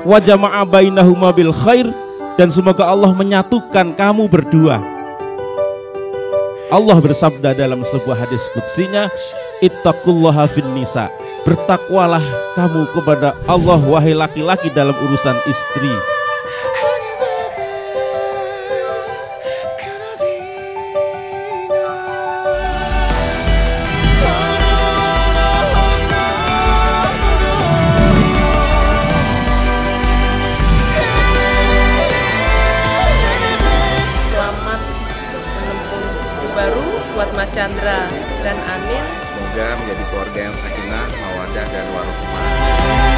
wa jama'a bainahuma bil khair, dan semoga Allah menyatukan kamu berdua. Allah bersabda dalam sebuah hadis qudsinya, ittaqullaha fin nisa, bertakwalah kamu kepada Allah wahai laki-laki dalam urusan istri. Baru buat Mas Chandra dan Amin. Semoga menjadi keluarga yang sakinah, mawaddah dan warahmah.